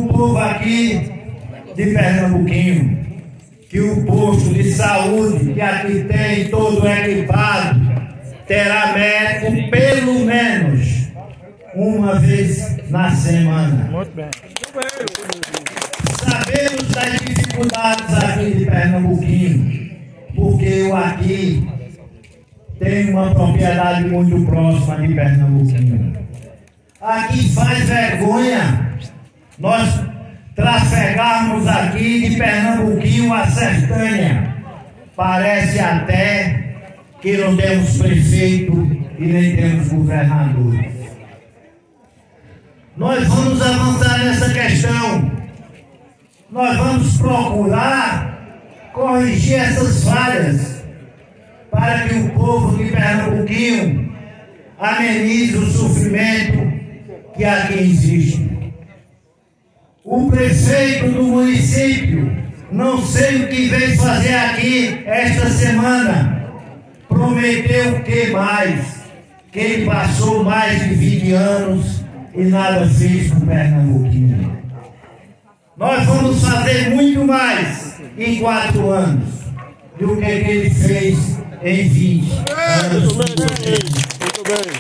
O povo aqui de Pernambuquinho, que o posto de saúde que aqui tem todo equipado terá médico pelo menos uma vez na semana. Muito bem. Sabemos das dificuldades aqui de Pernambuquinho, porque eu aqui tenho uma propriedade muito próxima de Pernambuquinho. Aqui faz vergonha nós trafegarmos aqui de Pernambuquinho a Sertânia. Parece até que não temos prefeito e nem temos governadores. Nós vamos avançar nessa questão. Nós vamos procurar corrigir essas falhas para que o povo de Pernambuquinho amenize o sofrimento que aqui existe. O prefeito do município, não sei o que veio fazer aqui esta semana, prometeu o que mais? Que ele passou mais de 20 anos e nada fez com Pernambuquinho. Nós vamos fazer muito mais em 4 anos do que ele fez em 20 anos. Muito bem.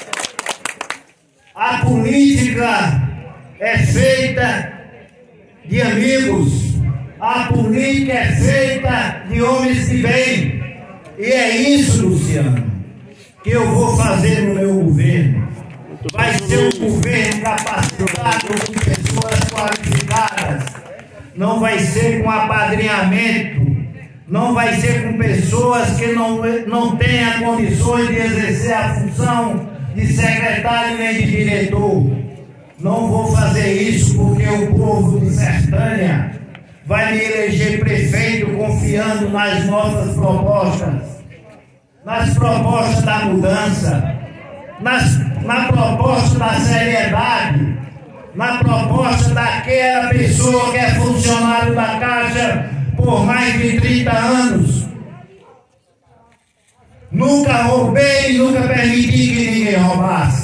A política é feita de amigos, a política é feita de homens de bem. E é isso, Luciano, que eu vou fazer no meu governo. Vai ser um governo capacitado com pessoas qualificadas. Não vai ser com apadrinhamento. Não vai ser com pessoas que não tenham condições de exercer a função de secretário nem de diretor. Não vou fazer isso porque o povo de Sertânia vai me eleger prefeito confiando nas nossas propostas, nas propostas da mudança, na proposta da seriedade, na proposta daquela pessoa que é funcionário da Caixa por mais de 30 anos. Nunca roubei, nunca permiti que ninguém roubasse.